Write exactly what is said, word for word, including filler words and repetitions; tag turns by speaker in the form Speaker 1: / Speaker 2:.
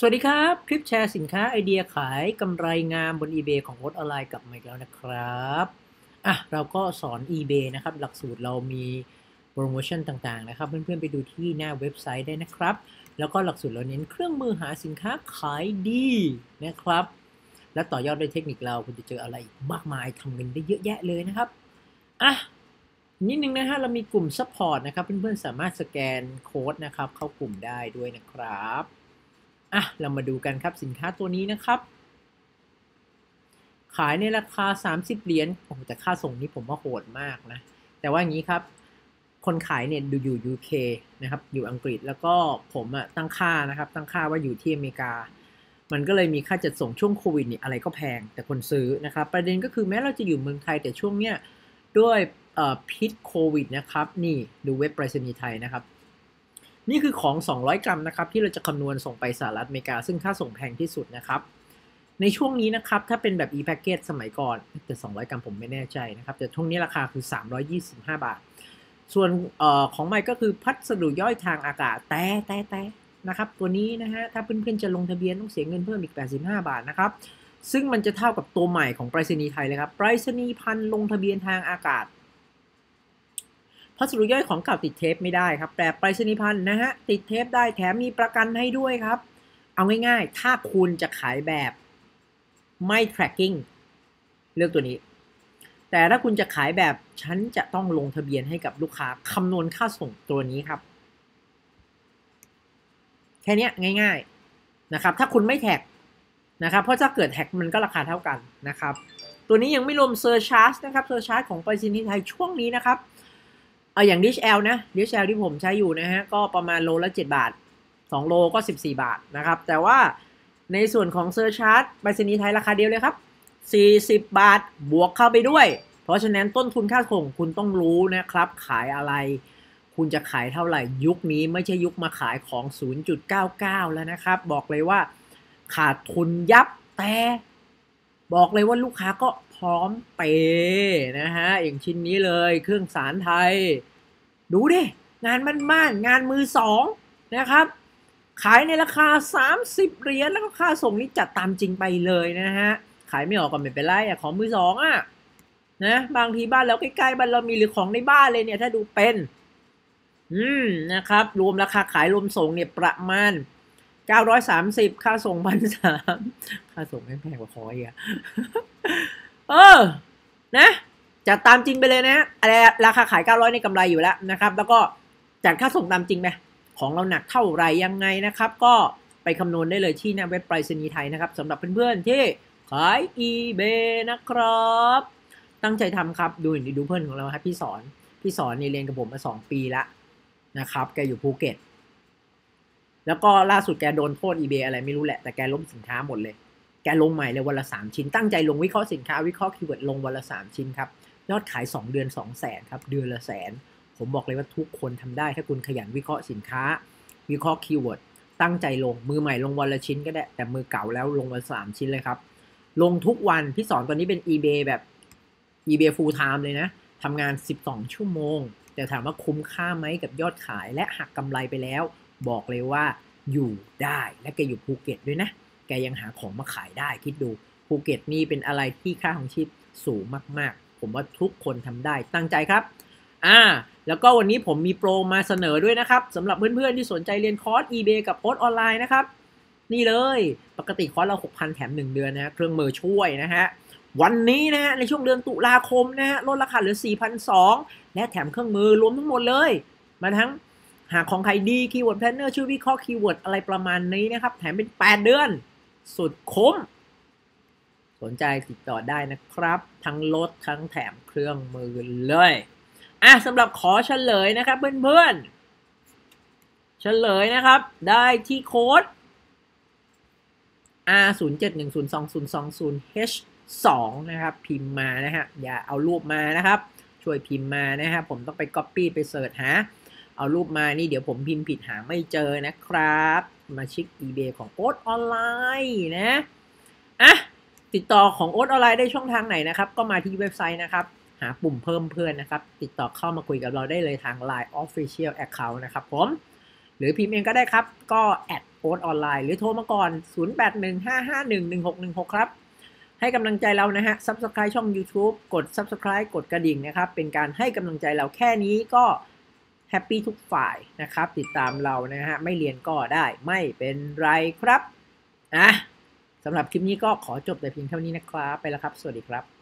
Speaker 1: สวัสดีครับคลิปแชร์สินค้าไอเดียขายกำไรงามบน eBay ของโอ๊ตออนไลน์กลับมาอีกแล้วนะครับอ่ะเราก็สอน eBay นะครับหลักสูตรเรามีโปรโมชั่นต่างๆนะครับเพื่อนๆไปดูที่หน้าเว็บไซต์ได้นะครับแล้วก็หลักสูตรเราเน้นเครื่องมือหาสินค้าขายดีนะครับและต่อยอดด้วยเทคนิคเราคุณจะเจออะไรอีกมากมายทำเงินได้เยอะแยะเลยนะครับอ่ะนิดนึงนะฮะเรามีกลุ่ม Support นะครับเพื่อนๆสามารถสแกนโค้ดนะครับเข้ากลุ่มได้ด้วยนะครับอ่ะเรามาดูกันครับสินค้าตัวนี้นะครับขายในราคาสามสิบเหรียญโอ้แต่ค่าส่งนี้ผมว่าโหดมากนะแต่ว่าอย่างนี้ครับคนขายเนี่ยดูอยู่ ยู เค นะครับอยู่อังกฤษแล้วก็ผมอะตั้งค่านะครับตั้งค่าว่าอยู่ที่อเมริกามันก็เลยมีค่าจัดส่งช่วงโควิดนี่อะไรก็แพงแต่คนซื้อนะครับประเด็นก็คือแม้เราจะอยู่เมืองไทยแต่ช่วงเนี้ยด้วยพิษโควิดนะครับนี่ดูเว็บไปรษณีย์ไทยนะครับนี่คือของสองร้อยกรัมนะครับที่เราจะคำนวณส่งไปสหรัฐอเมริกาซึ่งค่าส่งแพงที่สุดนะครับในช่วงนี้นะครับถ้าเป็นแบบ e-package สมัยก่อนแต่สองร้อยกรัมผมไม่แน่ใจนะครับแต่ช่วงนี้ราคาคือสามร้อยยี่สิบห้าบาทส่วนออของใหม่ก็คือพัสดุย่อยทางอากาศแต่แต่แต่นะครับตัวนี้นะฮะถ้าเพื่อนๆจะลงทะเบียนต้องเสียเงินเพิ่มอีกแปดสิบห้าบาทนะครับซึ่งมันจะเท่ากับตัวใหม่ของไปรษณีย์ไทยเลยครับไปรษณีย์พันลงทะเบียนทางอากาศพัสดุย่อยของเก่าติดเทปไม่ได้ครับแต่ไปรษณีย์พันนะฮะติดเทปได้แถมมีประกันให้ด้วยครับเอาง่ายๆถ้าคุณจะขายแบบไม่ tracking เลือกตัวนี้แต่ถ้าคุณจะขายแบบฉันจะต้องลงทะเบียนให้กับลูกค้าคำนวณค่าส่งตัวนี้ครับแค่นี้ง่ายๆนะครับถ้าคุณไม่แท็กนะครับเพราะถ้าเกิดแท็กมันก็ราคาเท่ากันนะครับตัวนี้ยังไม่รวมเซอร์ชาร์จนะครับเซอร์ชาร์จของไปรษณีย์ไทยช่วงนี้นะครับเอาอย่าง ดี เอช แอล นะ ดี เอช แอล ที่ผมใช้อยู่นะฮะก็ประมาณโลละเจ็ดบาทสองโลก็สิบสี่บาทนะครับแต่ว่าในส่วนของเซอร์ชาร์จไปรษณีย์ไทยราคาเดียวเลยครับสี่สิบบาทบวกเข้าไปด้วยเพราะฉะนั้นต้นทุนค่าส่งคุณต้องรู้นะครับขายอะไรคุณจะขายเท่าไหร่ยุคนี้ไม่ใช่ยุคมาขายของ ศูนย์จุดเก้าเก้า แล้วนะครับบอกเลยว่าขาดทุนยับแต่บอกเลยว่าลูกค้าก็พร้อมเปย์นะฮะอย่างชิ้นนี้เลยเครื่องสารไทยดูดิงานบ้านๆงานมือสองนะครับขายในราคาสามสิบเหรียญแล้วก็ค่าส่งนี่จัดตามจริงไปเลยนะฮะขายไม่ออกก็ไม่เป็นไรอะของมือสองอะนะบางทีบ้านเราใกล้ๆบ้านเรามีหรือของในบ้านเลยเนี่ยถ้าดูเป็นอืมนะครับรวมราคาขายรวมส่งเนี่ยประมาณเก้าร้อยสามสิบค่าส่งพันสามค่าส่งแพงกว่าคอยอ่ะเออนะจัดตามจริงไปเลยนะอะไรราคาขายเก้าร้อยในกำไรอยู่แล้วนะครับแล้วก็จัดค่าส่งตามจริงไหมของเราหนักเท่าไรยังไงนะครับก็ไปคำนวณได้เลยที่หน้าเว็บไปรษณีย์ไทยนะครับสำหรับเพื่อนๆที่ขาย eBay นะครับตั้งใจทำครับดูดูเพื่อนของเราครับพี่สอนพี่สอนนี่เรียนกับผมมาสองปีละนะครับแกอยู่ภูเก็ตแล้วก็ล่าสุดแกโดนโทษ eBay อะไรไม่รู้แหละแต่แกล้มสินค้าหมดเลยแกลงใหม่เลยวันละสามชิ้นตั้งใจลงวิเคราะห์สินค้าวิเคราะห์คีย์เวิร์ดลงวันละสามชิ้นครับยอดขายสองเดือนสองแสนครับเดือนละแสนผมบอกเลยว่าทุกคนทำได้ถ้าคุณขยันวิเคราะห์สินค้าวิเคราะห์คีย์เวิร์ดตั้งใจลงมือใหม่ลงวันละชิ้นก็ได้แต่มือเก่าแล้วลงวันสามชิ้นเลยครับลงทุกวันพี่สอนตอนนี้เป็น eBay แบบ eBay full time เลยนะทำงานสิบสองชั่วโมงแต่ถามว่าคุ้มค่าไหมกับยอดขายและหักกำไรไปแล้วบอกเลยว่าอยู่ได้และแกอยู่ภูเก็ตด้วยนะแกยังหาของมาขายได้คิดดูภูเก็ตนี่เป็นอะไรที่ค่าของชีพสูงมากๆผมว่าทุกคนทำได้ตั้งใจครับอ่าแล้วก็วันนี้ผมมีโปรมาเสนอด้วยนะครับสำหรับเพื่อนๆที่สนใจเรียนคอร์ส eBay กับโค้ดออนไลน์นะครับนี่เลยปกติคอร์สเรา หกพัน แถมหนึ่งเดือนนะเครื่องมือช่วยนะฮะวันนี้นะฮะในช่วงเดือนตุลาคมนะฮะลดราคาเหลือ สี่พันสองร้อย และแถมเครื่องมือรวมทั้งหมดเลยมาทั้งหาของใครดีคีย์เวิร์ดแพลนเนอร์ชื่อวิเคราะห์คีย์เวิร์ดอะไรประมาณนี้นะครับแถมเป็นแปดเดือนสุดคุ้มสนใจติดต่อได้นะครับทั้งลดทั้งแถมเครื่องมือเลยอ่ะสำหรับขอเฉลยนะครับเพื่อนๆเฉลยนะครับได้ที่โค้ด อาร์ ศูนย์ เจ็ด หนึ่ง ศูนย์ สอง ศูนย์ สอง ศูนย์ เอช สอง นะครับพิมพ์มานะฮะอย่าเอารูปมานะครับช่วยพิมพ์มานะฮะผมต้องไป Copy ไปเสิร์ชหาเอารูปมานี่เดี๋ยวผมพิมพ์ผิดหาไม่เจอนะครับมาชิค eBay ของโอ๊ตออนไลน์นะอ่ะติดต่อของโอ๊ตออนไลน์ได้ช่องทางไหนนะครับก็มาที่เว็บไซต์นะครับหาปุ่มเพิ่มเพื่อนนะครับติดต่อเข้ามาคุยกับเราได้เลยทาง ไลน์ Official Account นะครับผมหรือพิมพ์เองก็ได้ครับก็แอดโอ๊ตออนไลน์หรือโทรมาก่อนศูนย์ แปด หนึ่ง ห้า ห้า หนึ่ง หนึ่ง หก หนึ่ง หกครับให้กำลังใจเรานะฮะ Subscribe ช่อง YouTube กด Subscribe กดกระดิ่งนะครับเป็นการให้กำลังใจเราแค่นี้ก็แฮปปี้ทุกฝ่ายนะครับติดตามเรานะฮะไม่เรียนก็ได้ไม่เป็นไรครับอ่ะสำหรับคลิปนี้ก็ขอจบแต่เพียงเท่านี้นะครับไปแล้วครับสวัสดีครับ